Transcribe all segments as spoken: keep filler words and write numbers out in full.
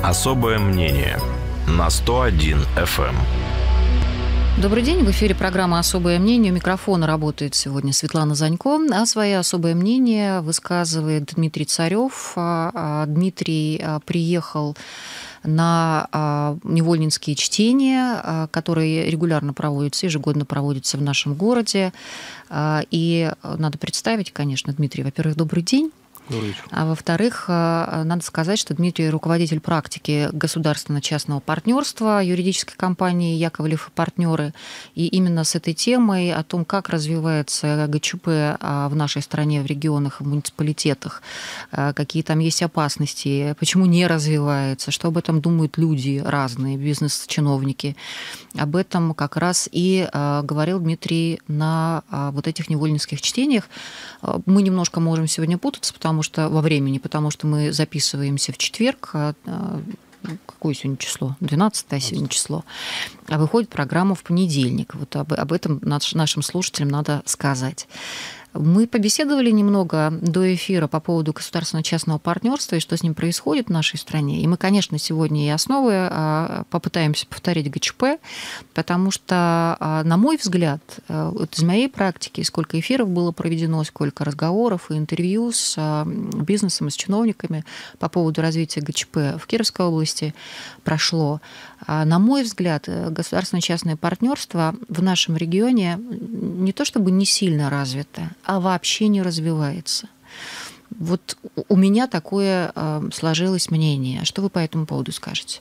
Особое мнение на сто один эф эм. Добрый день, в эфире программа «Особое мнение». У микрофона работает сегодня Светлана Занько, а свое особое мнение высказывает Дмитрий Царев. Дмитрий приехал на невольнинские чтения, которые регулярно проводятся, ежегодно проводятся в нашем городе. И надо представить, конечно, Дмитрий, во-первых, добрый день. А во-вторых, надо сказать, что Дмитрий руководитель практики государственно-частного партнерства юридической компании «Яковлев и партнеры». И именно с этой темой о том, как развивается ГЧП в нашей стране, в регионах, в муниципалитетах, какие там есть опасности, почему не развивается, что об этом думают люди разные, бизнес-чиновники. Об этом как раз и говорил Дмитрий на вот этих невольнинских чтениях. Мы немножко можем сегодня путаться, потому что во времени, потому что мы записываемся в четверг. Какое сегодня число? двенадцатое сегодня число. А выходит программа в понедельник. Вот об, об этом нашим слушателям надо сказать. Мы побеседовали немного до эфира по поводу государственно-частного партнерства и что с ним происходит в нашей стране. И мы, конечно, сегодня и основы попытаемся повторить ГЧП, потому что, на мой взгляд, вот из моей практики, сколько эфиров было проведено, сколько разговоров и интервью с бизнесом и с чиновниками по поводу развития ГЧП в Кировской области прошло. На мой взгляд, государственно-частное партнерство в нашем регионе не то чтобы не сильно развито, а вообще не развивается. Вот у меня такое сложилось мнение. Что вы по этому поводу скажете?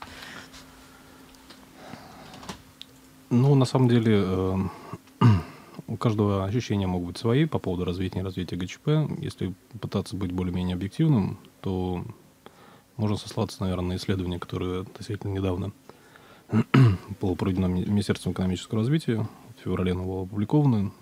Ну, на самом деле, у каждого ощущения могут быть свои по поводу развития и неразвития ГЧП. Если пытаться быть более-менее объективным, то можно сослаться, наверное, на исследование, которое относительно недавно было проведено Министерством экономического развития. В феврале оно было опубликовано.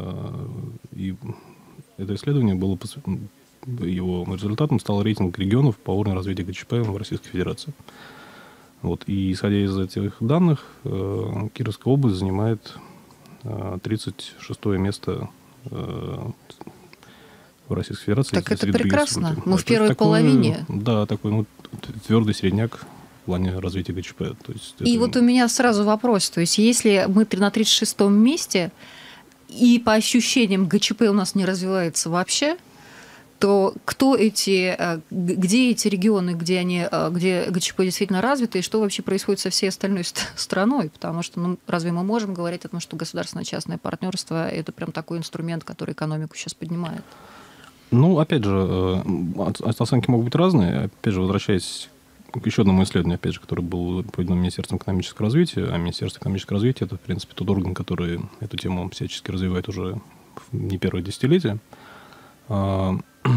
И это исследование было, его результатом стал рейтинг регионов по уровню развития ГЧП в Российской Федерации. Вот. И исходя из этих данных, Кировская область занимает тридцать шестое место в Российской Федерации. Так это прекрасно. Мы в первой такое, половине. Да, такой ну, твердый средняк в плане развития ГЧП. То есть и это... вот у меня сразу вопрос. То есть если мы на тридцать шестом месте, и по ощущениям ГЧП у нас не развивается вообще, то кто эти, где эти регионы, где, они, где ГЧП действительно развиты, и что вообще происходит со всей остальной страной? Потому что ну, разве мы можем говорить о том, что государственно-частное партнерство – это прям такой инструмент, который экономику сейчас поднимает? Ну, опять же, оценки могут быть разные. Опять же, возвращаясь к еще одному исследованию, опять же, которое было проведено Министерством экономического развития, а Министерство экономического развития – это, в принципе, тот орган, который эту тему всячески развивает уже не первое десятилетие. По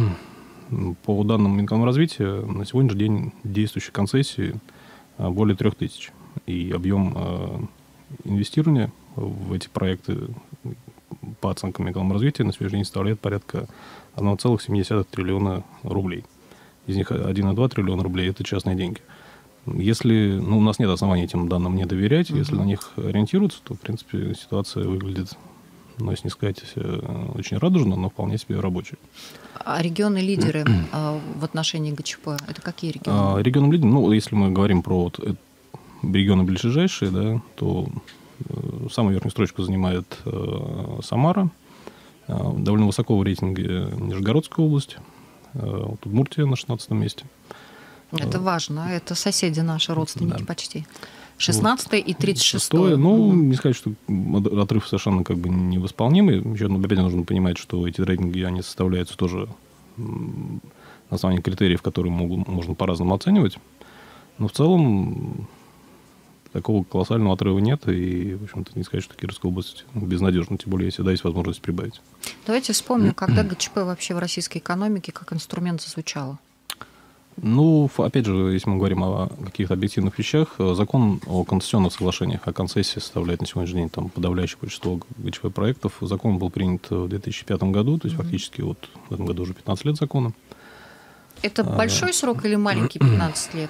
данным Минэкономразвития, на сегодняшний день действующей концессии более трех тысяч. И объем инвестирования в эти проекты по оценкам Минэкономразвития на сегодняшний день составляет порядка одна целая семь десятых триллиона рублей. Из них один целых два триллиона рублей – это частные деньги. Если ну, у нас нет оснований этим данным не доверять, uh-huh. если на них ориентироваться, то, в принципе, ситуация выглядит, ну, если не сказать, очень радужно, но вполне себе рабочей. А регионы-лидеры в отношении ГЧП – это какие регионы? Регионы-лидеры, ну, если мы говорим про вот регионы ближайшие, да, то самую верхнюю строчку занимает Самара, довольно высоко в рейтинге Нижегородская область, вот Удмуртия на шестнадцатом месте. Это важно. Это соседи наши, родственники да. почти. шестнадцатое и тридцать шестое. Ну, угу. не сказать, что отрыв совершенно как бы невосполнимый. Еще опять нужно понимать, что эти рейтинги, они составляются тоже на основании критериев, которые могут, можно по-разному оценивать. Но в целом такого колоссального отрыва нет. И, в общем-то, не сказать, что Кировская область безнадежна. Тем более, если да, есть возможность прибавить. Давайте вспомним, когда ГЧП вообще в российской экономике как инструмент зазвучало. Ну, опять же, если мы говорим о каких-то объективных вещах, закон о концессионных соглашениях, о концессии составляет на сегодняшний день там, подавляющее большинство ГЧП-проектов. Закон был принят в две тысячи пятом году, то есть mm-hmm. фактически вот в этом году уже пятнадцать лет закона. Это а, большой срок или маленький пятнадцать лет?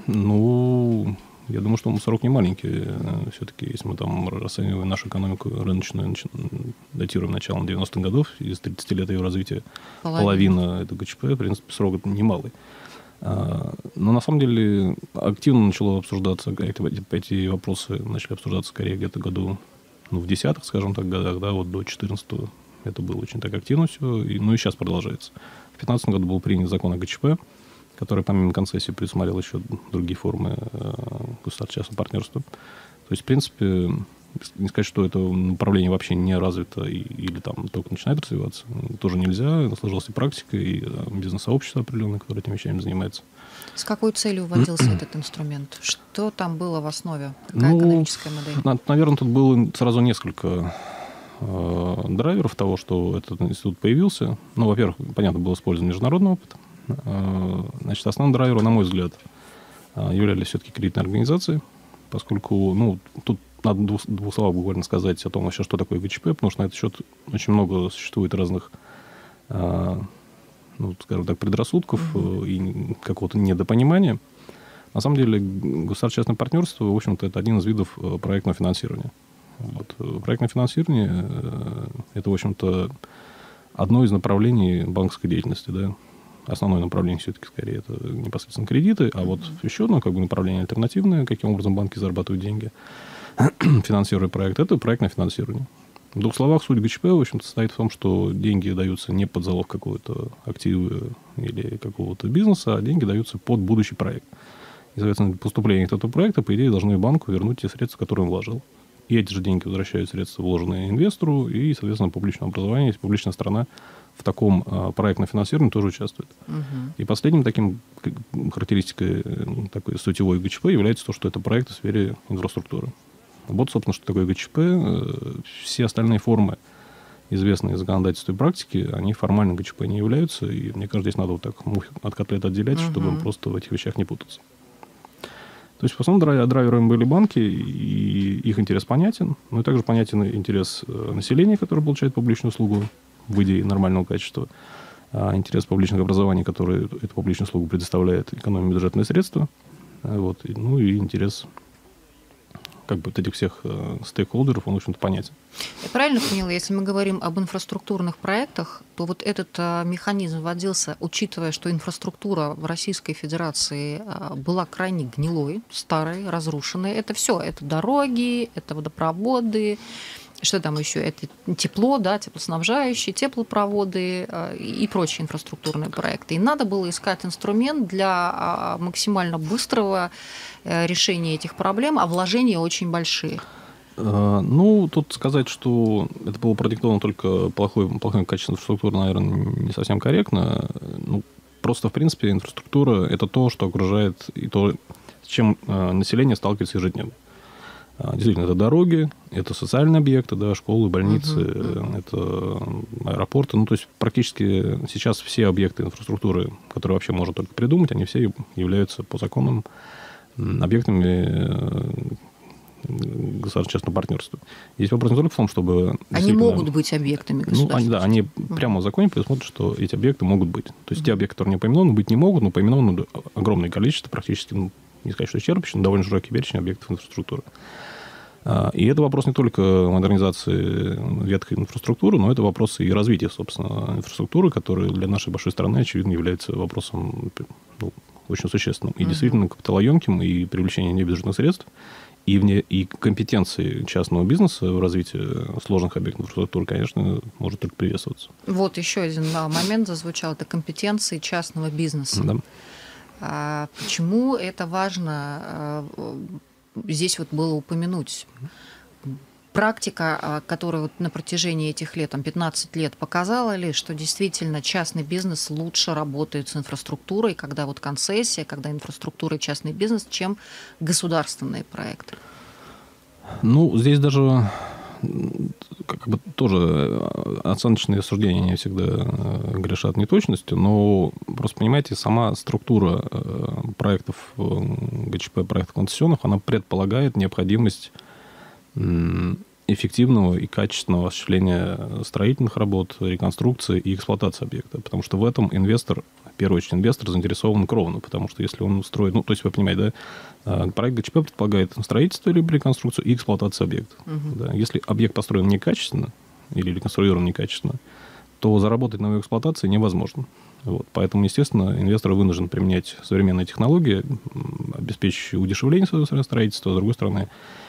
Ну, я думаю, что срок не маленький. Все-таки, если мы там расцениваем нашу экономику рыночную, датируем началом девяностых годов, из тридцати лет ее развития половина, половина это ГЧП, в принципе, срок немалый. Но на самом деле активно начало обсуждаться, эти, эти вопросы начали обсуждаться скорее где-то году, ну, в десятых, скажем так, годах, да, вот до четырнадцатого это было очень так активно все, и, ну и сейчас продолжается. В пятнадцатом году был принят закон о ГЧП, который помимо концессии предусмотрел еще другие формы государственно-частного партнерства. То есть, в принципе, не сказать, что это направление вообще не развито и, или там только начинает развиваться, тоже нельзя. Сложилась и практика, и бизнес-сообщество определенное, которое этими вещами занимается. С какой целью вводился этот инструмент? Что там было в основе? Какая ну, экономическая модель? Наверное, тут было сразу несколько э, драйверов того, что этот институт появился. Ну, во-первых, понятно, был использован международный опыт. Э, значит, основным драйвером, на мой взгляд, являлись все-таки кредитные организации, поскольку, ну, тут надо в двух, двух словах буквально сказать о том, вообще, что такое ГЧП, потому что на этот счет очень много существует разных, э, ну, скажем так, предрассудков mm-hmm. и какого-то недопонимания. На самом деле, государственно-частное партнерство, в общем-то, это один из видов проектного финансирования. Вот. Проектное финансирование – это, в общем-то, одно из направлений банковской деятельности, да. Основное направление все-таки, скорее, это непосредственно кредиты, а вот mm-hmm. еще одно, как бы, направление альтернативное, каким образом банки зарабатывают деньги, финансируя проект, это проектное финансирование. В двух словах, суть ГЧП, в общем-то, состоит в том, что деньги даются не под залог какого-то актива или какого-то бизнеса, а деньги даются под будущий проект. И, соответственно, поступление к этому проекту, по идее, должны банку вернуть те средства, которые он вложил. И эти же деньги возвращают средства, вложенные инвестору, и, соответственно, публичное образование, если публичная сторона в таком а, проектном финансировании тоже участвует. Угу. И последним таким характеристикой такой сутевой ГЧП является то, что это проект в сфере инфраструктуры. Вот, собственно, что такое ГЧП. Все остальные формы, известные законодательству и практике, они формально ГЧП не являются. И мне кажется, здесь надо вот так мух от котлет отделять, uh-huh. чтобы просто в этих вещах не путаться. То есть, в основном, драйверами были банки, и их интерес понятен. Но и также понятен интерес населения, которое получает публичную услугу в идее нормального качества. А интерес публичных образований, которые эту публичную услугу предоставляет, экономия бюджетные средства. Вот. Ну и интерес как бы вот этих всех э, стейкхолдеров, он, в общем-то, понятен. Я правильно поняла, если мы говорим об инфраструктурных проектах, то вот этот э, механизм вводился, учитывая, что инфраструктура в Российской Федерации э, была крайне гнилой, старой, разрушенной. Это все, это дороги, это водопроводы, что там еще? Это тепло, да, теплоснабжающие, теплопроводы э, и прочие инфраструктурные проекты. И надо было искать инструмент для э, максимально быстрого э, решения этих проблем, а вложения очень большие. Uh, ну, тут сказать, что это было продиктовано только плохой, плохим качеством инфраструктуры, наверное, не совсем корректно. Ну, просто, в принципе, инфраструктура – это то, что окружает, и то, с чем uh, население сталкивается ежедневно. Действительно, это дороги, это социальные объекты, да, школы, больницы, uh-huh. это аэропорты. Ну, то есть, практически сейчас все объекты инфраструктуры, которые вообще можно только придумать, они все являются по законам объектами государственно-частного партнерства. Здесь вопрос не только в том, чтобы... Они могут быть объектами государства. Ну, они, да, они uh-huh. прямо в законе предусмотрят, что эти объекты могут быть. То есть, uh-huh. те объекты, которые не поименованы, быть не могут, но поименованы огромное количество, практически, ну, не сказать, что исчерпывающий, но довольно широкий перечень объектов инфраструктуры. И это вопрос не только модернизации ветхой инфраструктуры, но это вопрос и развития, собственно, инфраструктуры, который для нашей большой страны, очевидно, является вопросом, ну, очень существенным. И uh-huh. действительно капиталоемким, и привлечение небюджетных средств, и, вне, и компетенции частного бизнеса в развитии сложных объектов инфраструктуры, конечно, может только приветствоваться. Вот еще один момент зазвучал, это компетенции частного бизнеса. Да. А почему это важно здесь вот было упомянуть? Практика, которая вот на протяжении этих лет, там пятнадцать лет, показала ли, что действительно частный бизнес лучше работает с инфраструктурой, когда вот концессия, когда инфраструктура и частный бизнес, чем государственные проекты? Ну, здесь даже как бы тоже оценочные суждения не всегда грешат неточностью, но просто, понимаете, сама структура проектов ГЧП, проектов концессионных, она предполагает необходимость эффективного и качественного осуществления строительных работ, реконструкции и эксплуатации объекта. Потому что в этом инвестор, в первую очередь инвестор, заинтересован кровно. Потому что если он строит... Ну, то есть вы понимаете, да, проект ГЧП предполагает строительство либо реконструкцию и эксплуатацию объекта. Угу. Да. Если объект построен некачественно или реконструирован некачественно, то заработать на его эксплуатации невозможно. Вот. Поэтому, естественно, инвестор вынужден применять современные технологии, обеспечивающие удешевление своего строительства, а с другой стороны,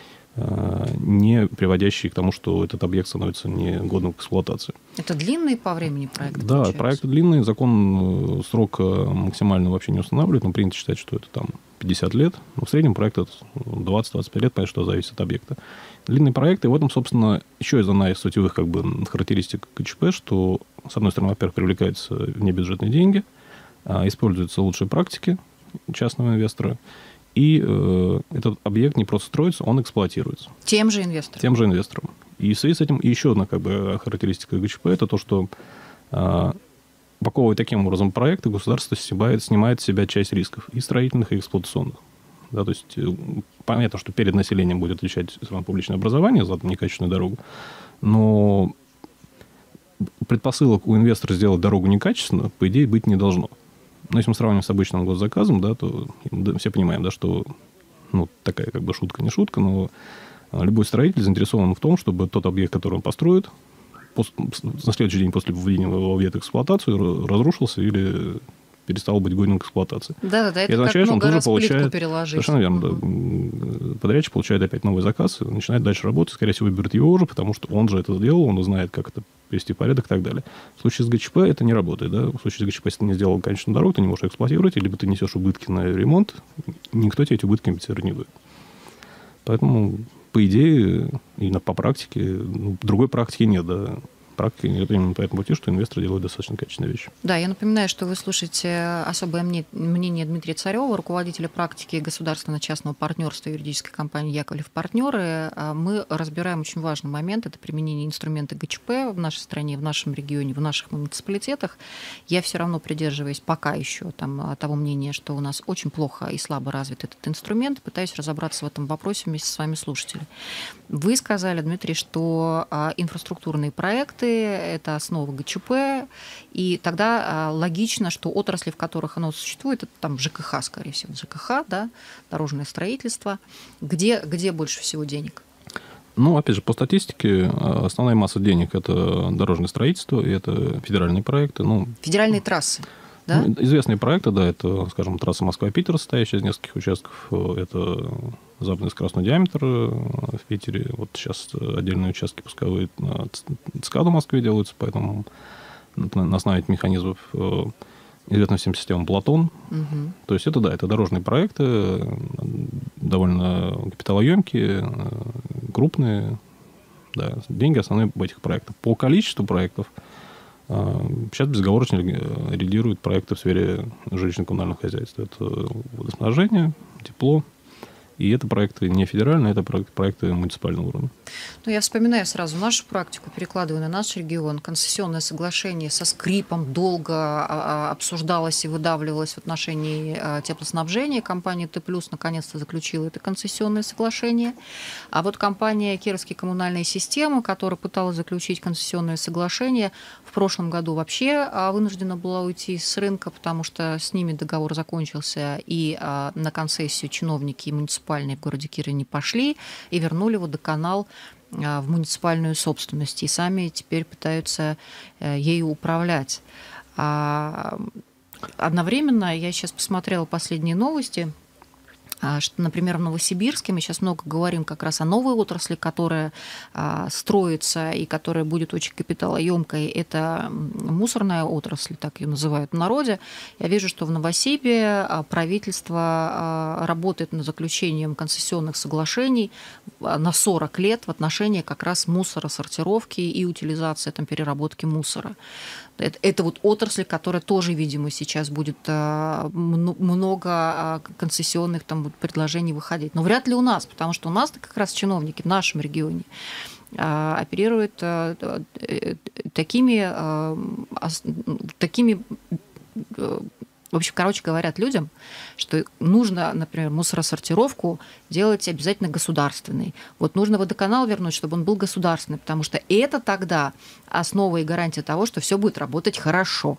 не приводящие к тому, что этот объект становится негодным к эксплуатации. Это длинный по времени проект? Да, получается? Проект длинный, закон срок максимально вообще не устанавливает, но принято считать, что это там пятьдесят лет, но в среднем проект это двадцать-двадцать пять лет, понятно, что зависит от объекта. Длинный проект, и в этом, собственно, еще из одна из сутевых как бы характеристик КЧП, что, с одной стороны, во-первых, привлекаются внебюджетные деньги, используются лучшие практики частного инвестора, и э, этот объект не просто строится, он эксплуатируется. Тем же инвестором? Тем же инвестором. И в связи с этим еще одна как бы, характеристика ГЧП – это то, что э, упаковывая таким образом проекты, государство снимает, снимает с себя часть рисков и строительных, и эксплуатационных. Да, то есть э, понятно, что перед населением будет отвечать публичное образование за некачественную дорогу, но предпосылок у инвестора сделать дорогу некачественно, по идее, быть не должно. Но если мы сравним с обычным госзаказом, да, то да, все понимаем, да, что ну, такая как бы шутка не шутка, но любой строитель заинтересован в том, чтобы тот объект, который он построит, пос, на следующий день после введения в объект в эксплуатацию разрушился или перестал быть годным к эксплуатации. Да, да, это, это означает, как много раз получает, плитку переложить. Совершенно верно. Угу. Да. Подрядчик получает опять новый заказ, начинает дальше работать, скорее всего, выберет его уже, потому что он же это сделал, он знает, как это привести в порядок и так далее. В случае с ГЧП это не работает. Да? В случае с ГЧП, если ты не сделал конечную дорогу, ты не можешь эксплуатировать, либо ты несешь убытки на ремонт, никто тебе эти убытки компенсировать не будет. Поэтому, по идее, и по практике, ну, другой практики нет, да. Практика идет именно по этому пути, что инвесторы делают достаточно качественные вещи. Да, я напоминаю, что вы слушаете особое мнение Дмитрия Царева, руководителя практики государственно-частного партнерства юридической компании «Яковлев партнеры». Мы разбираем очень важный момент, это применение инструмента ГЧП в нашей стране, в нашем регионе, в наших муниципалитетах. Я все равно придерживаюсь пока еще там, того мнения, что у нас очень плохо и слабо развит этот инструмент, пытаюсь разобраться в этом вопросе вместе с вами, слушатели. Вы сказали, Дмитрий, что инфраструктурные проекты — это основа ГЧП, и тогда а, логично, что отрасли, в которых оно существует, это там ЖКХ, скорее всего, ЖКХ, да, дорожное строительство. Где, где больше всего денег? Ну, опять же, по статистике, основная масса денег – это дорожное строительство, и это федеральные проекты. Ну, федеральные трассы, да? Ну, известные проекты, да, это, скажем, трасса Москва-Питер, состоящая из нескольких участков, это западный скоростной диаметр в Питере, вот сейчас отдельные участки пусковые на ЦКАДу в Москве делаются, поэтому на основе этих механизмов известна всем система Платон. Угу. То есть это, да, это дорожные проекты, довольно капиталоемкие, крупные, да, деньги основные в этих проектах. По количеству проектов сейчас безоговорочно лидируют проекты в сфере жилищно-коммунального хозяйства. Это водоснабжение, тепло. И это проекты не федеральные, это проекты муниципального уровня. Ну, я вспоминаю сразу нашу практику, перекладываю на наш регион. Концессионное соглашение со скрипом долго обсуждалось и выдавливалось в отношении теплоснабжения. Компания Т+, наконец-то заключила это концессионное соглашение. А вот компания Кировские коммунальные системы, которая пыталась заключить концессионное соглашение, в прошлом году вообще вынуждена была уйти с рынка, потому что с ними договор закончился, и на концессию чиновники и муниципальные в городе Кирове не пошли и вернули водоканал в муниципальную собственность. И сами теперь пытаются ею управлять. Одновременно я сейчас посмотрела последние новости, что, например, в Новосибирске мы сейчас много говорим как раз о новой отрасли, которая а, строится и которая будет очень капиталоемкой. Это мусорная отрасль, так ее называют в народе. Я вижу, что в Новосибе правительство а, работает над заключением концессионных соглашений на сорок лет в отношении как раз мусоросортировки и утилизации, там, переработки мусора. Это, это вот отрасль, которая тоже, видимо, сейчас будет а, много а, концессионных там предложений выходить. Но вряд ли у нас, потому что у нас как раз чиновники в нашем регионе а, оперируют а, такими, а, такими в общем, короче, говорят людям, что нужно, например, мусоросортировку делать обязательно государственной. Вот нужно водоканал вернуть, чтобы он был государственный, потому что это тогда основа и гарантия того, что все будет работать хорошо.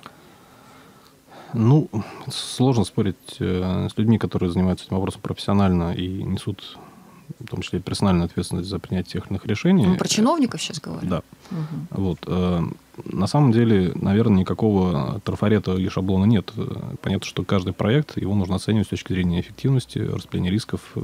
Ну, сложно спорить с людьми, которые занимаются этим вопросом профессионально и несут, в том числе, персональную ответственность за принятие тех или иных решений. Мы про чиновников сейчас говорим. Да. Угу. Вот. на самом деле, наверное, никакого трафарета и шаблона нет. Понятно, что каждый проект, его нужно оценивать с точки зрения эффективности, распределения рисков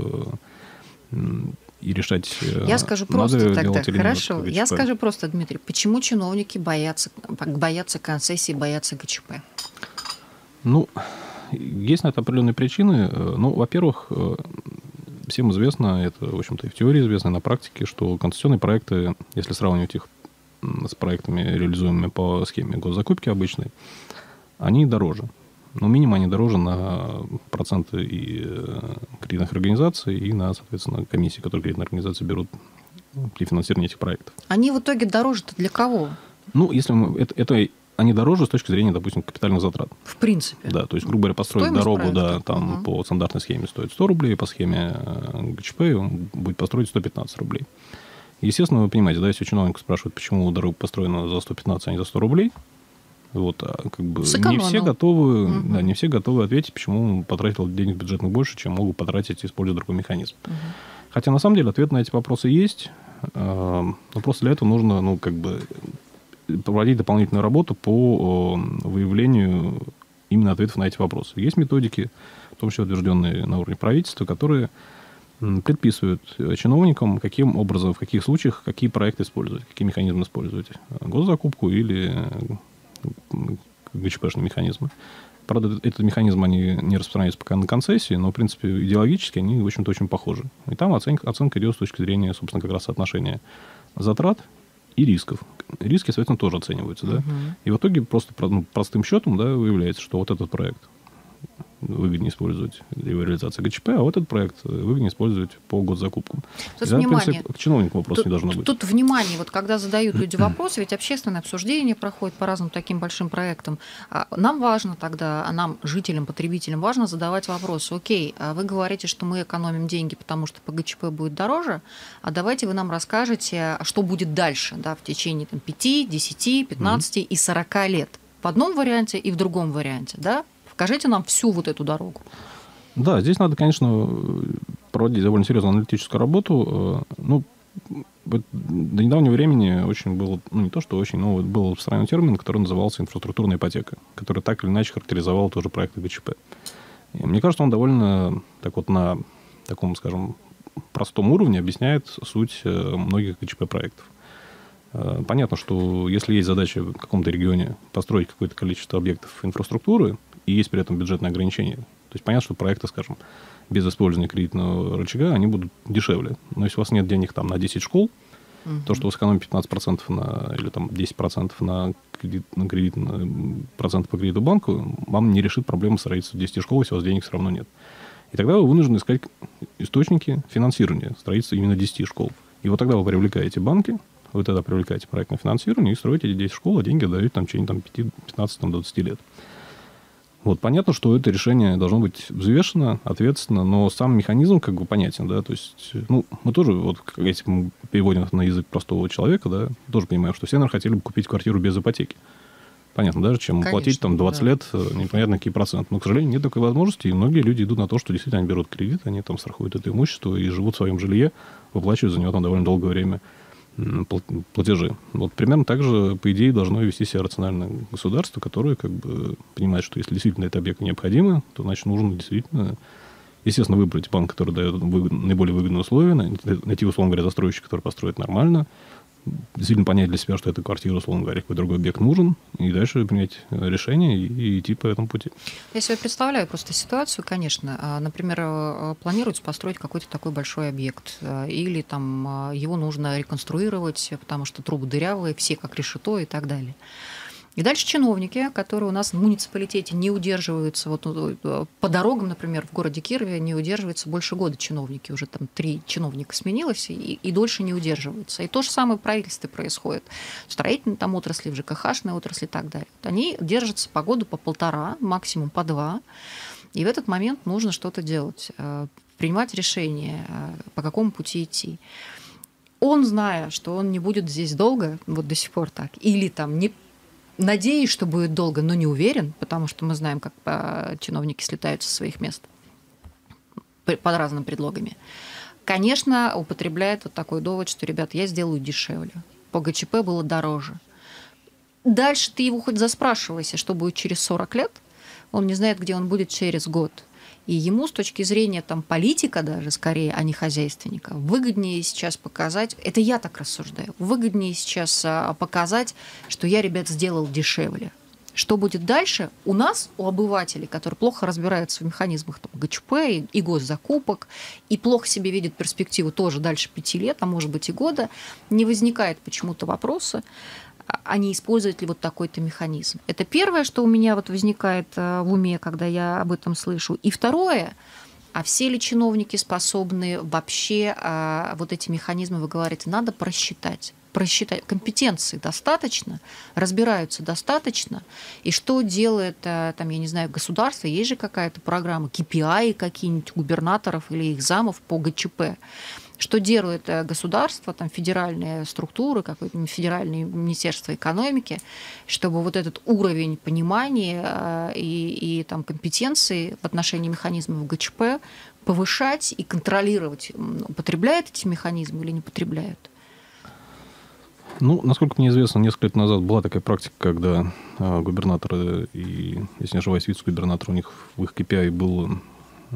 и решать. Я скажу просто тогда, хорошо, я скажу просто, Дмитрий, почему чиновники боятся, боятся концессии, боятся ГЧП? Ну, есть на это определенные причины. Ну, во-первых, всем известно, это, в общем-то, и в теории известно, и на практике, что концессионные проекты, если сравнивать их с проектами, реализуемыми по схеме госзакупки обычной, они дороже. Ну, минимум они дороже на проценты и кредитных организаций, и на, соответственно, комиссии, которые кредитные организации берут при финансировании этих проектов. Они в итоге дороже-то для кого? Ну, если мы... Это, это они дороже с точки зрения, допустим, капитальных затрат. В принципе. Да, то есть, грубо говоря, построить Стоимость дорогу, да, там угу. по стандартной схеме стоит сто рублей, по схеме ГЧП будет построить сто пятнадцать рублей. Естественно, вы понимаете, да, если чиновник спрашивает, почему дорога построена за сто пятнадцать, а не за сто рублей, вот, а как бы не все готовы, угу. да, не все готовы ответить, почему он потратил денег бюджетных больше, чем могут потратить, используя другой механизм. Угу. Хотя, на самом деле, ответ на эти вопросы есть, но просто для этого нужно, ну, как бы проводить дополнительную работу по выявлению именно ответов на эти вопросы. Есть методики, в том числе утвержденные на уровне правительства, которые предписывают чиновникам, каким образом, в каких случаях, какие проекты использовать, какие механизмы использовать. Госзакупку или ГЧПшные механизмы. Правда, этот механизм, они не распространяются пока на концессии, но, в принципе, идеологически они, в общем-то, очень похожи. И там оценка, оценка идет с точки зрения, собственно, как раз соотношения затрат и рисков. Риски, соответственно, тоже оцениваются. Да? Uh-huh. И в итоге просто ну, простым счетом, да, выявляется, что вот этот проект выгоднее использовать для его реализации ГЧП, а вот этот проект выгоднее использовать по госзакупкам. Тут внимание. К чиновнику вопрос тут, не должно быть. Тут внимание, вот когда задают люди вопросы, ведь общественное обсуждение проходит по разным таким большим проектам. Нам важно тогда, а нам, жителям, потребителям, важно задавать вопросы. Окей, вы говорите, что мы экономим деньги, потому что по ГЧП будет дороже, а давайте вы нам расскажете, что будет дальше, да, в течение там, пяти, десяти, пятнадцати mm-hmm. и сорока лет. В одном варианте и в другом варианте, да? Покажите нам всю вот эту дорогу. Да, здесь надо, конечно, проводить довольно серьезную аналитическую работу. Ну, до недавнего времени очень было, ну, не то, что очень, но был распространен термин, который назывался инфраструктурная ипотека, который так или иначе характеризовал тоже проекты ГЧП. И мне кажется, он довольно так вот на таком, скажем, простом уровне объясняет суть многих ГЧП-проектов. Понятно, что если есть задача в каком-то регионе построить какое-то количество объектов инфраструктуры, и есть при этом бюджетные ограничения, то есть понятно, что проекты, скажем, без использования кредитного рычага, они будут дешевле. Но если у вас нет денег там, на десять школ, угу. то, что вы сэкономите пятнадцать процентов на, или там, десять процентов на, кредит, на, кредит, на процент по кредиту банку, вам не решит проблему строительства десяти школ, если у вас денег все равно нет. И тогда вы вынуждены искать источники финансирования строительства именно десяти школ. И вот тогда вы привлекаете банки, вы тогда привлекаете проектное финансирование и строите эти десять школ, а деньги отдаете там, в течение там, пятнадцать-двадцать лет. Вот, понятно, что это решение должно быть взвешено, ответственно, но сам механизм как бы понятен, да, то есть, ну, мы тоже, вот, если мы переводим это на язык простого человека, да, тоже понимаем, что все, наверное, хотели бы купить квартиру без ипотеки. Понятно, даже чем Конечно, платить там двадцать да. лет, непонятно какие проценты. Но, к сожалению, нет такой возможности, и многие люди идут на то, что действительно они берут кредит, они там страхуют это имущество и живут в своем жилье, выплачивают за него там довольно долгое время платежи. Вот примерно так же, по идее, должно вести себя рациональное государство, которое как бы понимает, что если действительно этот объект необходимо, то, значит, нужно действительно, естественно, выбрать банк, который дает выгод, наиболее выгодные условия, найти, условно говоря, застройщика, который построит нормально, действительно понять для себя, что эта квартира, условно говоря, какой другой объект нужен, и дальше принять решение и, и идти по этому пути. Я себе представляю просто ситуацию, конечно. Например, планируется построить какой-то такой большой объект, или там его нужно реконструировать, потому что трубы дырявые, все как решето и так далее. И дальше чиновники, которые у нас в муниципалитете не удерживаются, вот по дорогам, например, в городе Кирове не удерживаются больше года чиновники, уже там три чиновника сменилось, и, и дольше не удерживаются. И то же самое в правительстве происходит. В строительной там отрасли, в ЖКХ-шной отрасли и так далее. Они держатся по году по полтора, максимум по два, и в этот момент нужно что-то делать, принимать решение, по какому пути идти. Он, зная, что он не будет здесь долго, вот до сих пор так, или там не надеюсь, что будет долго, но не уверен, потому что мы знаем, как чиновники слетают со своих мест под разными предлогами. Конечно, употребляет вот такой довод, что, ребят, я сделаю дешевле. По ГЧП было дороже. дальше ты его хоть заспрашивайся, что будет через сорок лет, он не знает, где он будет через год. И ему с точки зрения там, политика даже, скорее, а не хозяйственника, выгоднее сейчас показать, это я так рассуждаю, выгоднее сейчас показать, что я, ребят, сделал дешевле. Что будет дальше? У нас, у обывателей, которые плохо разбираются в механизмах там, ГЧП и, и госзакупок, и плохо себе видят перспективу тоже дальше пяти лет, а может быть и года, не возникает почему-то вопроса, а не использовать ли вот такой-то механизм. Это первое, что у меня вот возникает в уме, когда я об этом слышу. И второе, а все ли чиновники способны вообще а, вот эти механизмы, вы говорите, надо просчитать. Просчитать. Компетенции достаточно, разбираются достаточно. И что делает, там, я не знаю, государство, есть же какая-то программа, кей пи ай какие-нибудь губернаторов или их замов по ГЧП. Что делает государство, там, федеральные структуры, какое-то федеральное министерство экономики, чтобы вот этот уровень понимания и, и там, компетенции в отношении механизмов ГЧП повышать и контролировать, употребляют эти механизмы или не потребляют? Ну, насколько мне известно, несколько лет назад была такая практика, когда э, губернаторы и, если не ошибаюсь, вице-губернатор, у них в их кей пи ай было э,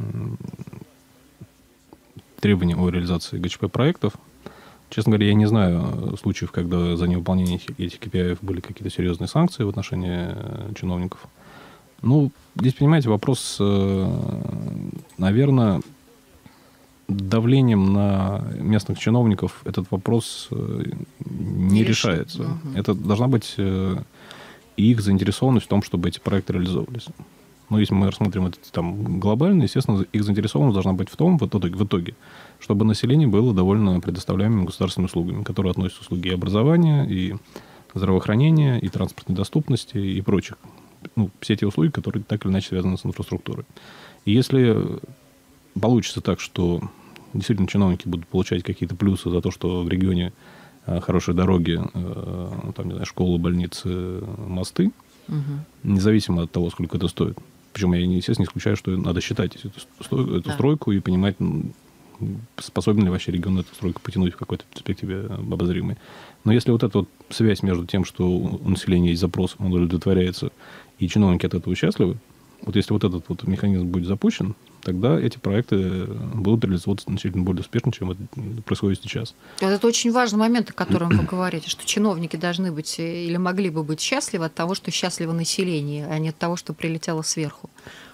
требование о реализации ГЧП-проектов. Честно говоря, я не знаю случаев, когда за невыполнение этих кей пи ай были какие-то серьезные санкции в отношении э, чиновников. Ну, здесь, понимаете, вопрос, э, наверное... давлением на местных чиновников этот вопрос не, не решается. Угу. Это должна быть их заинтересованность в том, чтобы эти проекты реализовывались. Но если мы рассмотрим это там, глобально, естественно, их заинтересованность должна быть в том, в итоге, в итоге, чтобы население было довольно предоставляемыми государственными услугами, которые относятся к услуги и образования, и здравоохранения, и транспортной доступности, и прочих. Ну, все те услуги, которые так или иначе связаны с инфраструктурой. И если получится так, что действительно чиновники будут получать какие-то плюсы за то, что в регионе хорошие дороги, там, не знаю, школы, больницы, мосты, угу. независимо от того, сколько это стоит. Причем я, естественно, не исключаю, что надо считать эту, эту да. стройку и понимать, способен ли вообще регион эту стройку потянуть в какой-то перспективе обозримой. Но если вот эта вот связь между тем, что у населения есть запрос, он удовлетворяется, и чиновники от этого счастливы, вот если вот этот вот механизм будет запущен, тогда эти проекты будут реализовываться значительно более успешно, чем это происходит сейчас. Это очень важный момент, о котором вы говорите, что чиновники должны быть или могли бы быть счастливы от того, что счастливо население, а не от того, что прилетело сверху.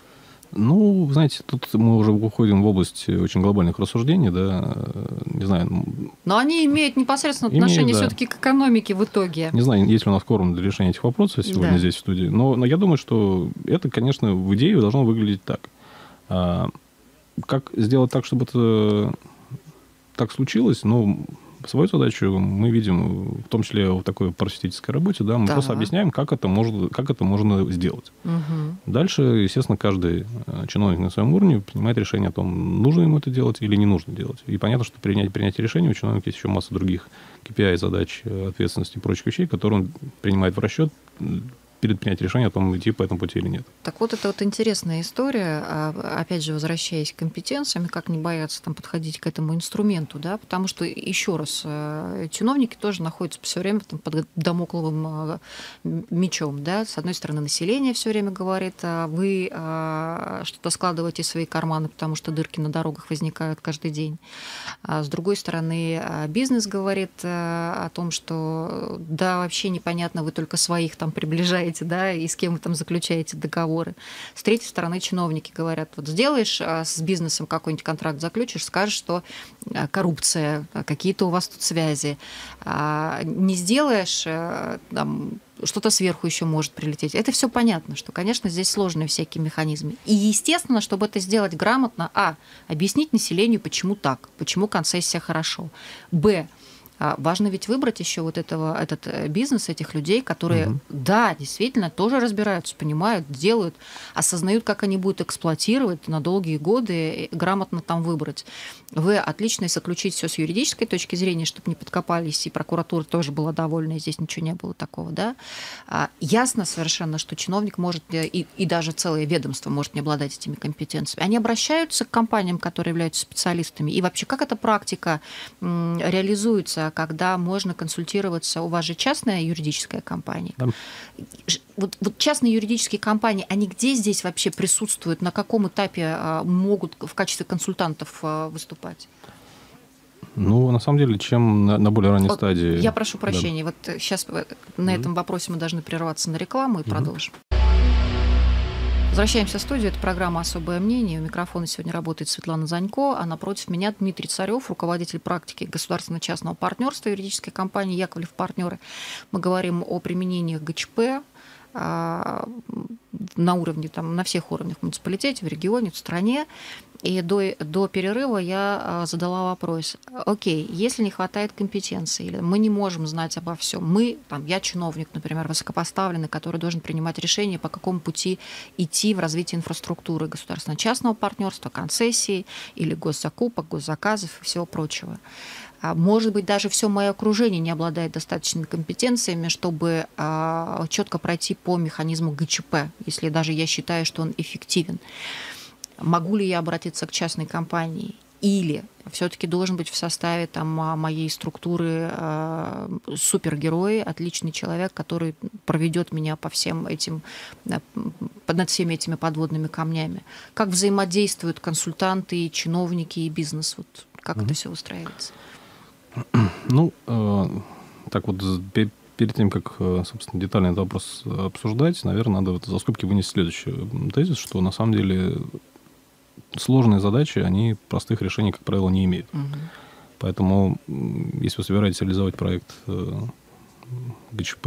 Ну, знаете, тут мы уже уходим в область очень глобальных рассуждений, да, не знаю. Но они имеют непосредственно отношение да. все-таки к экономике в итоге. Не знаю, есть ли у нас кворум для решения этих вопросов сегодня да. здесь в студии, но, но я думаю, что это, конечно, в идее должно выглядеть так. А, как сделать так, чтобы это так случилось? Ну, свою задачу мы видим, в том числе в такой просветительской работе, да, мы да. просто объясняем, как это можно, как это можно сделать. Угу. Дальше, естественно, каждый чиновник на своем уровне принимает решение о том, нужно ему это делать или не нужно делать. И понятно, что принять, принятие решения у чиновника есть еще масса других кей пи ай, задач, ответственности и прочих вещей, которые он принимает в расчет перед принятием решения о том, идти по этому пути или нет. Так вот, это вот интересная история, опять же, возвращаясь к компетенциям, как не бояться там подходить к этому инструменту, да, потому что, еще раз, чиновники тоже находятся все время там, под дамокловым мечом, да, с одной стороны, население все время говорит, вы что-то складываете в свои карманы, потому что дырки на дорогах возникают каждый день, а с другой стороны, бизнес говорит о том, что да, вообще непонятно, вы только своих там приближаете, да, и с кем вы там заключаете договоры. С третьей стороны, чиновники говорят, вот сделаешь с бизнесом какой-нибудь контракт, заключишь, скажешь, что коррупция, какие-то у вас тут связи. Не сделаешь, там, что-то сверху еще может прилететь. Это все понятно, что, конечно, здесь сложные всякие механизмы. И, естественно, чтобы это сделать грамотно, а, объяснить населению, почему так, почему концессия хорошо. Б, важно ведь выбрать еще вот этого, этот бизнес, этих людей, которые, угу. да, действительно, тоже разбираются, понимают, делают, осознают, как они будут эксплуатировать на долгие годы, грамотно там выбрать. Вы отлично заключить все с юридической точки зрения, чтобы не подкопались, и прокуратура тоже была довольна, и здесь ничего не было такого, да. Ясно совершенно, что чиновник может, и, и даже целое ведомство может не обладать этими компетенциями. Они обращаются к компаниям, которые являются специалистами, и вообще, как эта практика реализуется, когда можно консультироваться. У вас же частная юридическая компания. Да. Вот, вот частные юридические компании, они где здесь вообще присутствуют, на каком этапе могут в качестве консультантов выступать? Ну, на самом деле, чем на, на более ранней вот, стадии... Я прошу прощения, да. Вот сейчас на этом вопросе мы должны прерваться на рекламу и mm-hmm. продолжим. Возвращаемся в студию. Это программа «Особое мнение». У микрофона сегодня работает Светлана Занько, а напротив меня Дмитрий Царев, руководитель практики государственно-частного партнерства юридической компании «Яковлев партнеры». Мы говорим о применении ГЧП на уровне, там, на всех уровнях в муниципалитете, в регионе, в стране. И до, до перерыва я задала вопрос. Окей, если не хватает компетенции, или мы не можем знать обо всем, мы, там, я чиновник, например, высокопоставленный, который должен принимать решение, по какому пути идти в развитии инфраструктуры государственно-частного партнерства, концессий или госзакупок, госзаказов и всего прочего. Может быть, даже все мое окружение не обладает достаточными компетенциями, чтобы четко пройти по механизму ГЧП, если даже я считаю, что он эффективен. Могу ли я обратиться к частной компании? Или все-таки должен быть в составе там, моей структуры э, супергерой, отличный человек, который проведет меня по всем этим, над всеми этими подводными камнями? Как взаимодействуют консультанты, чиновники и бизнес? Вот как mm-hmm. это все устраивается? Ну, э, так вот, перед тем, как, собственно, детально этот вопрос обсуждать, наверное, надо за скобки вынести следующий тезис, что на самом деле сложные задачи, они простых решений, как правило, не имеют. Угу. Поэтому, если вы собираетесь реализовать проект ГЧП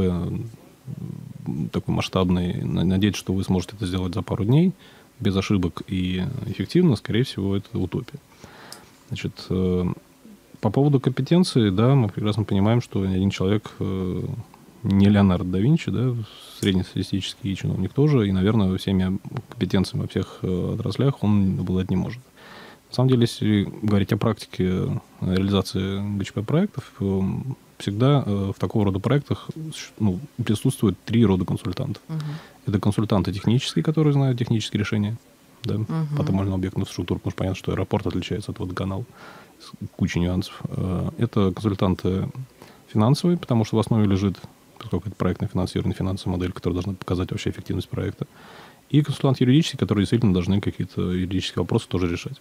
такой масштабный, надеяться, что вы сможете это сделать за пару дней, без ошибок и эффективно, скорее всего, это утопия. Значит, по поводу компетенции, да, мы прекрасно понимаем, что ни один человек не Леонардо да Винчи, да, среднестатистический чиновник тоже, и, наверное, всеми компетенциями во всех отраслях он обладать не может. На самом деле, если говорить о практике реализации ГЧП-проектов, всегда в такого рода проектах ну, присутствуют три рода консультантов. Угу. Это консультанты технические, которые знают технические решения, да, угу. по тому или иному объекту инфраструктуры, потому что понятно, что аэропорт отличается от водоканала с кучей нюансов. Это консультанты финансовые, потому что в основе лежит, поскольку это проектное финансирование, финансовая модель, которая должна показать вообще эффективность проекта. И консультанты юридические, которые действительно должны какие-то юридические вопросы тоже решать.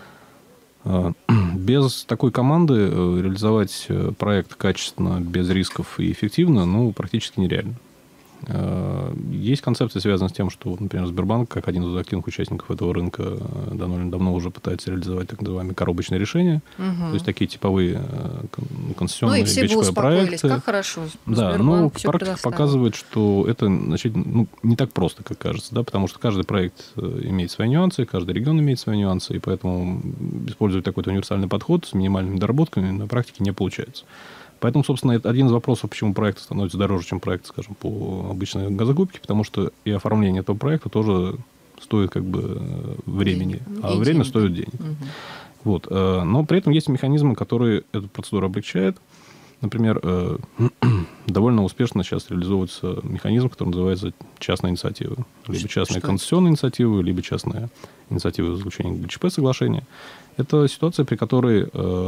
Без такой команды реализовать проект качественно, без рисков и эффективно, ну, практически нереально. Есть концепция, связанная с тем, что, например, Сбербанк, как один из активных участников этого рынка, давно, давно уже пытается реализовать так называемые коробочные решения. Угу. То есть такие типовые концессионные ГЧП-проекты. Как хорошо. Да, но практика показывает, что это значит, ну, не так просто, как кажется, да, потому что каждый проект имеет свои нюансы, каждый регион имеет свои нюансы, и поэтому использовать такой-то универсальный подход с минимальными доработками на практике не получается. Поэтому, собственно, это один из вопросов, почему проект становится дороже, чем проект, скажем, по обычной газокупке, потому что и оформление этого проекта тоже стоит как бы времени, и, а и время денег. Стоит денег. Угу. Вот. Но при этом есть механизмы, которые эту процедуру облегчают. Например, довольно успешно сейчас реализовывается механизм, который называется частная инициатива. Либо частная концессионная инициатива, либо частная инициатива заключения ГЧП-соглашения. Это ситуация, при которой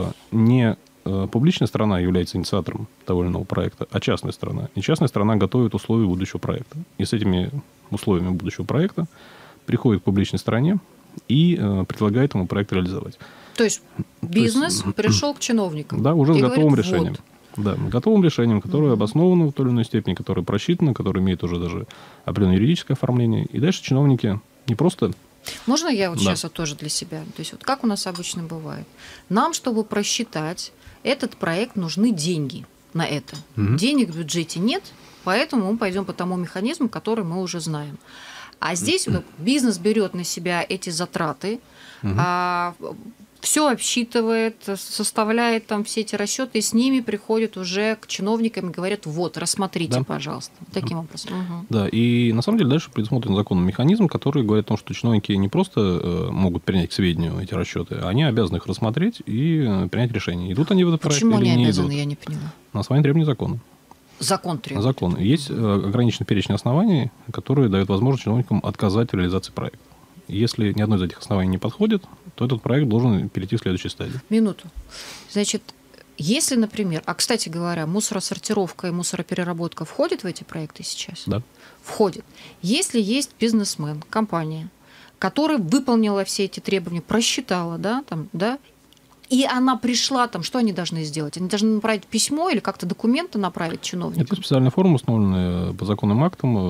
не публичная сторона является инициатором того или иного проекта, а частная сторона. И частная сторона готовит условия будущего проекта. И с этими условиями будущего проекта приходит к публичной стороне и э, предлагает ему проект реализовать. То есть бизнес То есть, пришел к чиновникам. Да, уже с готовым говорит, решением. Вот. Да, готовым решением, которое mm-hmm. обосновано в той или иной степени, которое просчитано, которое имеет уже даже определенное юридическое оформление. И дальше чиновники не просто... Можно я вот да. сейчас вот тоже для себя? То есть вот как у нас обычно бывает? Нам, чтобы просчитать этот проект, нужны деньги на это. Mm-hmm. Денег в бюджете нет, поэтому мы пойдем по тому механизму, который мы уже знаем. А здесь mm-hmm. бизнес берет на себя эти затраты, mm-hmm. а, все обсчитывает, составляет там все эти расчеты, и с ними приходят уже к чиновникам и говорят: вот, рассмотрите, да. пожалуйста. Таким образом. Угу. Да, и на самом деле дальше предусмотрен законом механизм, который говорит о том, что чиновники не просто могут принять к сведению эти расчеты, они обязаны их рассмотреть и принять решение. Идут они в этот проект или не идут. Почему они обязаны, я не поняла? На основании требований закона. Закон требует. Закон. Есть ограниченный перечень оснований, которые дают возможность чиновникам отказать в реализации проекта. Если ни одно из этих оснований не подходит, то этот проект должен перейти к следующей стадии. Минуту. Значит, Если, например, а, кстати говоря, мусоросортировка и мусоропереработка входят в эти проекты сейчас? Да. Входит. Если есть бизнесмен, компания, которая выполнила все эти требования, просчитала, да, там, да, и она пришла, там, что они должны сделать? Они должны направить письмо или как-то документы направить чиновникам? Это специальная форма, установленная по законным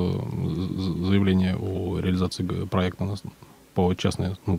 актам, заявление о реализации проекта по частной, ну,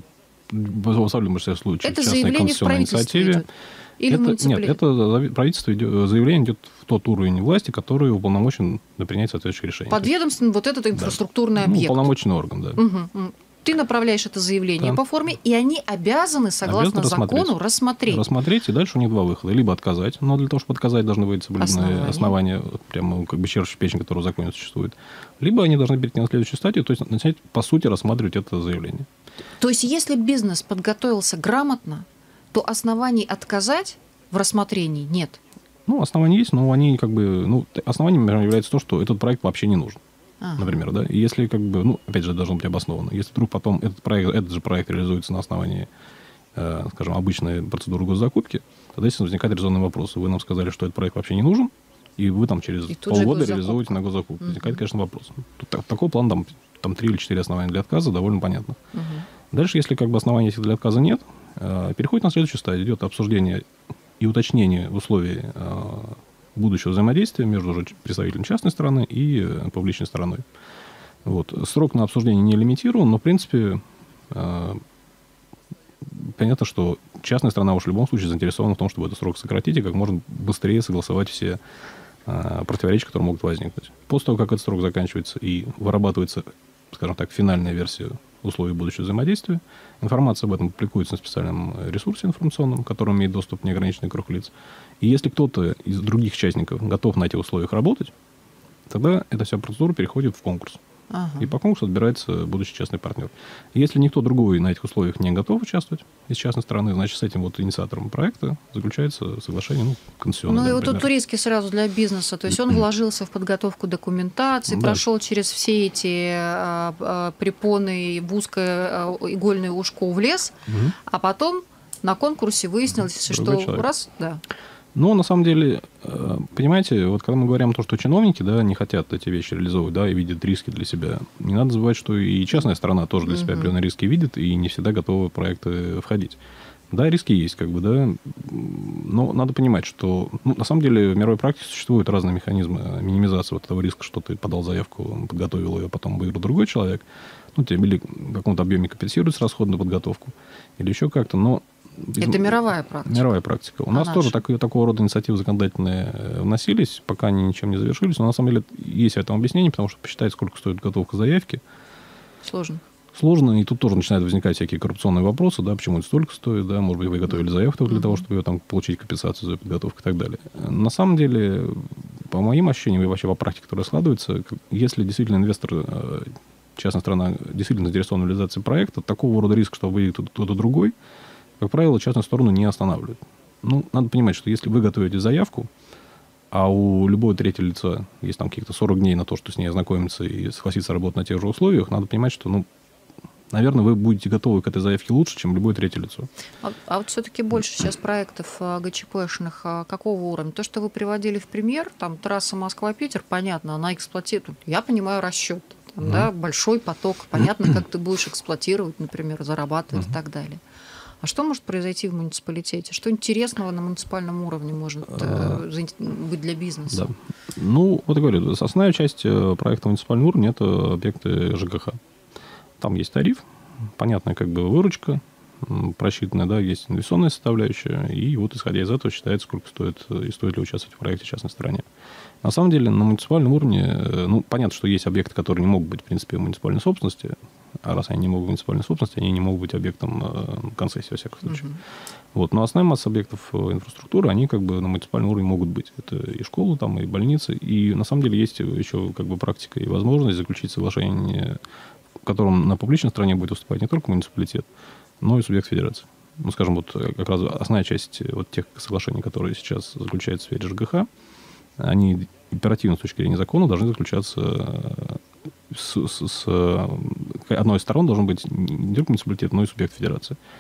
в особенном случае, это частной конституционной инициативе. Идет? Или это, нет, это правительство идет, заявление идет в тот уровень власти, который уполномочен принять соответствующее решение. Подведомственный вот этот инфраструктурный да. объект. Ну, уполномоченный орган, да. Угу. Ты направляешь это заявление да. по форме, и они обязаны, согласно обязаны закону, рассмотреть. Рассмотреть, и дальше у них два выхода. Либо отказать, но для того, чтобы отказать, должны быть соблюдены основания, основания прямо как бы черчь печень, которого в законе существует. Либо они должны перейти на следующую стадию, то есть начать, по сути, рассматривать это заявление. То есть, если бизнес подготовился грамотно, то оснований отказать в рассмотрении нет? Ну, основания есть, но они как бы... Ну, основанием, например, является то, что этот проект вообще не нужен. Ага. Например, да, и если как бы, ну, опять же, должно быть обосновано. Если вдруг потом этот проект, этот же проект реализуется на основании, э, скажем, обычной процедуры госзакупки, тогда, естественно, возникает резонный вопрос. Вы нам сказали, что этот проект вообще не нужен, и вы там через полгода реализуете на госзакупку. Угу. Возникает, конечно, вопрос. Тут так, такой план, там, там три или четыре основания для отказа, довольно понятно. Угу. Дальше, если как бы оснований для отказа нет, э, переходит на следующую стадию. Идет обсуждение и уточнение условий э, будущего взаимодействия между представителем частной стороны и публичной стороной. Вот. Срок на обсуждение не лимитирован, но, в принципе, э, понятно, что частная сторона уж в любом случае заинтересована в том, чтобы этот срок сократить и как можно быстрее согласовать все э, противоречия, которые могут возникнуть. После того, как этот срок заканчивается и вырабатывается, скажем так, финальная версия условий будущего взаимодействия, информация об этом публикуется на специальном ресурсе информационном, который имеет доступ к неограниченный круг лиц. И если кто-то из других участников готов на этих условиях работать, тогда эта вся процедура переходит в конкурс. Ага. И по конкурсу отбирается будущий частный партнер. Если никто другой на этих условиях не готов участвовать из частной стороны, значит, с этим вот инициатором проекта заключается соглашение, ну, концессионное. Ну, и например. Вот тут риски сразу для бизнеса. То есть он вложился в подготовку документации, да. прошел через все эти а, а, препоны в узкое а, игольное ушко влез, угу. а потом на конкурсе выяснилось, Другой что человек. раз, да. Но на самом деле, понимаете, вот когда мы говорим о том, что чиновники, да, не хотят эти вещи реализовывать, да, и видят риски для себя, не надо забывать, что и частная сторона тоже для себя определенные риски видит и не всегда готова в проекты входить. Да, риски есть, как бы, да, но надо понимать, что, ну, на самом деле в мировой практике существуют разные механизмы минимизации вот этого риска, что ты подал заявку, подготовил ее, потом выиграл другой человек, ну, тебе или в каком-то объеме компенсируется расход на подготовку, или еще как-то, но это мировая практика. Мировая практика. У а нас наша? тоже так, такого рода инициативы законодательные вносились, пока они ничем не завершились. Но на самом деле есть в этом объяснение, потому что посчитать, сколько стоит подготовка заявки. Сложно. Сложно, и тут тоже начинают возникать всякие коррупционные вопросы, да, почему это столько стоит, да, может быть, вы готовили заявку для mm-hmm. того, чтобы ее там получить компенсацию за подготовку и так далее. На самом деле, по моим ощущениям и вообще по практике, которая складывается, если действительно инвестор, частная сторона, действительно заинтересован в реализации проекта, такого рода риск, что выйдет кто-то другой, как правило, частную сторону не останавливают. Ну, надо понимать, что если вы готовите заявку, а у любого третьего лица есть там каких-то сорок дней на то, что с ней ознакомиться и согласиться работать на тех же условиях, надо понимать, что, ну, наверное, вы будете готовы к этой заявке лучше, чем любое третье лицо. А, а вот все-таки больше сейчас проектов ГЧПшных какого уровня? То, что вы приводили в пример, там трасса Москва-Питер, понятно, она эксплуатирует. Я понимаю расчет. Там, mm. да, большой поток, понятно, как ты будешь эксплуатировать, например, зарабатывать mm. и так далее. А что может произойти в муниципалитете? Что интересного на муниципальном уровне может а, быть для бизнеса? Да. Ну, вот я говорю, основная часть проекта муниципального уровня – это объекты ЖКХ. Там есть тариф, понятная как бы выручка, просчитанная, да, есть инвестиционная составляющая, и вот исходя из этого считается, сколько стоит и стоит ли участвовать в проекте в частной стороне. На самом деле на муниципальном уровне, ну, понятно, что есть объекты, которые не могут быть, в принципе, в муниципальной собственности, а раз они не могут быть в муниципальной собственности, они не могут быть объектом концессии, во всяком случае. Uh-huh. Вот. Но основная масса объектов инфраструктуры, они как бы на муниципальном уровне могут быть. Это и школы, там, и больницы. И на самом деле есть еще как бы практика и возможность заключить соглашение, в котором на публичной стороне будет выступать не только муниципалитет, но и субъект федерации. Ну, скажем, вот как раз основная часть вот тех соглашений, которые сейчас заключаются в сфере ЖКХ, они оперативно с точки зрения закона должны заключаться с, с, с одной из сторон должен быть не только муниципалитет, но и субъект федерации.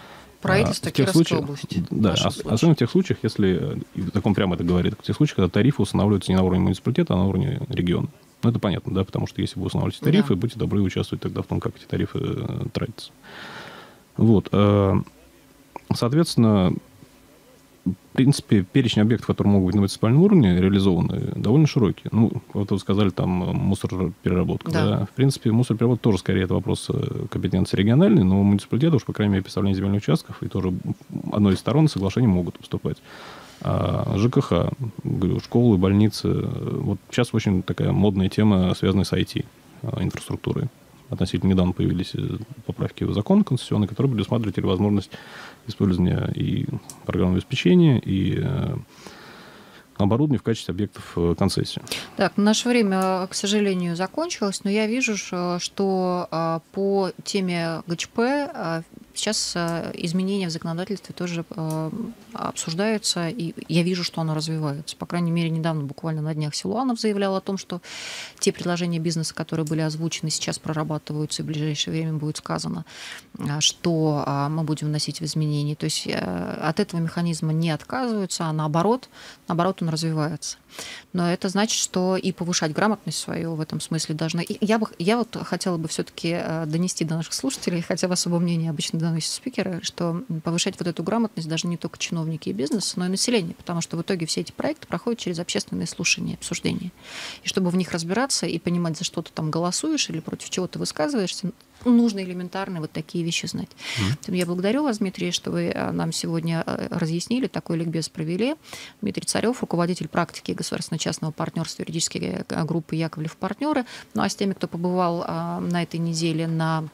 Правительство Кировской области. Да, особенно в тех случаях, если, закон прямо это говорит, в тех случаях, когда тарифы устанавливаются не на уровне муниципалитета, а на уровне региона. Ну, это понятно, да, потому что если вы устанавливаете тарифы, да. будьте добры участвовать тогда в том, как эти тарифы тратятся. Вот. Соответственно, в принципе, перечень объектов, которые могут быть на муниципальном уровне реализованы, довольно широкий. Ну, вот вы сказали, там, мусоропереработка. Да. Да. В принципе, мусоропереработка тоже, скорее, это вопрос компетенции региональной, но муниципалитеты уж, по крайней мере, представление земельных участков, и тоже одной из сторон соглашения могут выступать. А ЖКХ, говорю, школы, больницы. Вот сейчас очень такая модная тема, связанная с ай ти, инфраструктурой. Относительно недавно появились поправки в закон конституционный, которые предусматривали возможность использования и программного обеспечения, и оборудования в качестве объектов концессии. Так, наше время, к сожалению, закончилось, но я вижу, что по теме ГЧП сейчас изменения в законодательстве тоже обсуждаются, и я вижу, что оно развивается. По крайней мере, недавно, буквально на днях, Силуанов заявлял о том, что те предложения бизнеса, которые были озвучены, сейчас прорабатываются, и в ближайшее время будет сказано, что мы будем вносить в изменения. То есть от этого механизма не отказываются, а наоборот, наоборот, он развивается. Но это значит, что и повышать грамотность свою в этом смысле должны. Я, бы, я вот хотела бы все-таки донести до наших слушателей, хотя в особом мнении обычно доносят спикеры, что повышать вот эту грамотность должны не только чиновники и бизнес, но и население, потому что в итоге все эти проекты проходят через общественные слушания, обсуждения. И чтобы в них разбираться и понимать, за что ты там голосуешь или против чего ты высказываешься, нужно элементарно вот такие вещи знать. Mm-hmm. Я благодарю вас, Дмитрий, что вы нам сегодня разъяснили, такой ликбез провели. Дмитрий Царев, руководитель практики государственно-частного партнерства юридической группы Яковлев партнеры. Ну а с теми, кто побывал на этой неделе на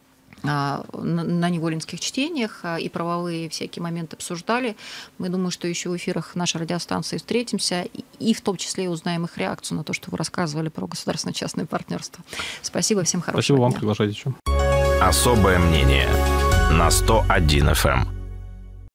на неволинских чтениях и правовые всякие моменты обсуждали. Мы думаем, что еще в эфирах нашей радиостанции встретимся и в том числе узнаем их реакцию на то, что вы рассказывали про государственно-частное партнерство. Спасибо, всем хорошего Спасибо дня. вам, приглашайте еще. Особое мнение на сто один эф эм.